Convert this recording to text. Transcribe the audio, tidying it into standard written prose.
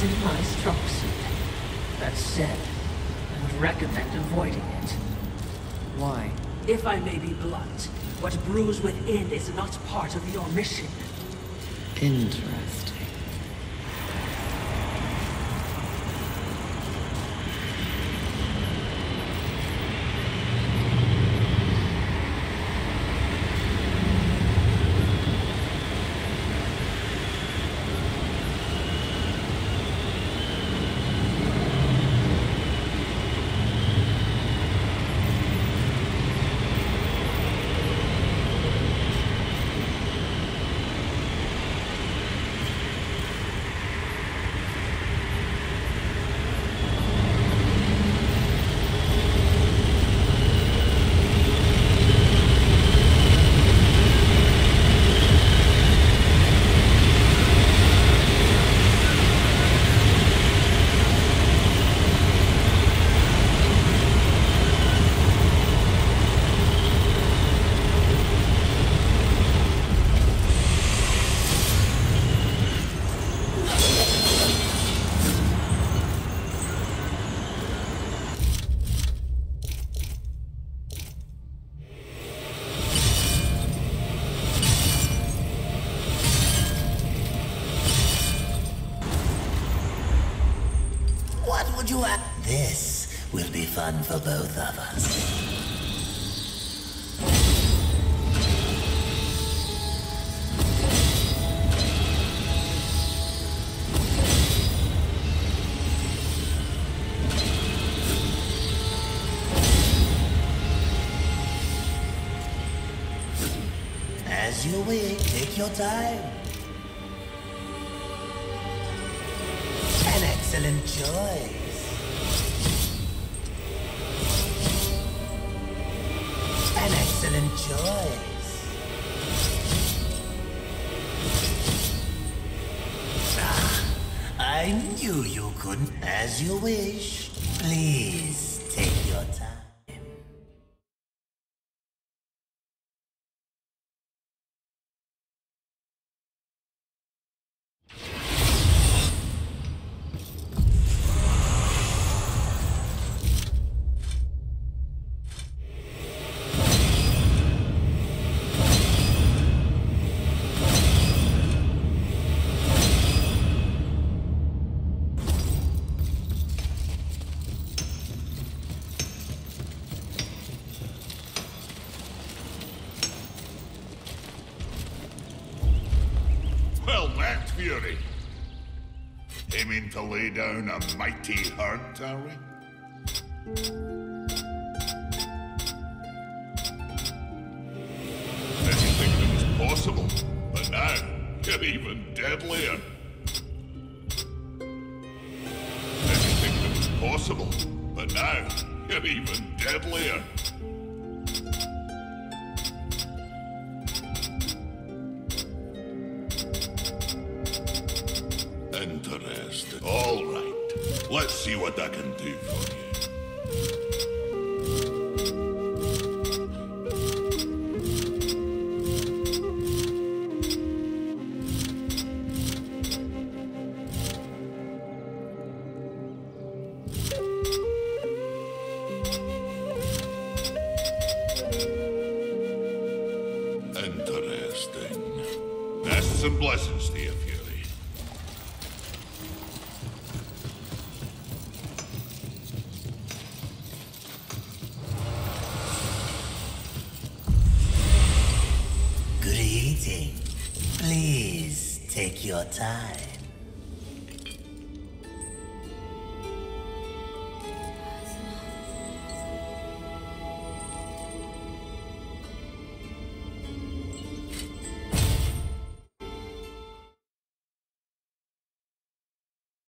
isn't my strong suit. That said, I would recommend avoiding it. Why? If I may be blunt, what brews within is not part of your mission. Interesting. This will be fun for both of us. As you wish, take your time. An excellent choice. An excellent choice. Ah, I knew you couldn't. As you wish. Please take your time. Fury. Aiming to lay down a mighty herd, are we? Didn't think it was possible, but now you're even deadlier. Didn't think it was possible, but now you're even deadlier. Interesting. All right. Let's see what I can do for you. Interesting. Nests and blessings to you, Fury. Good eating. Please take your time.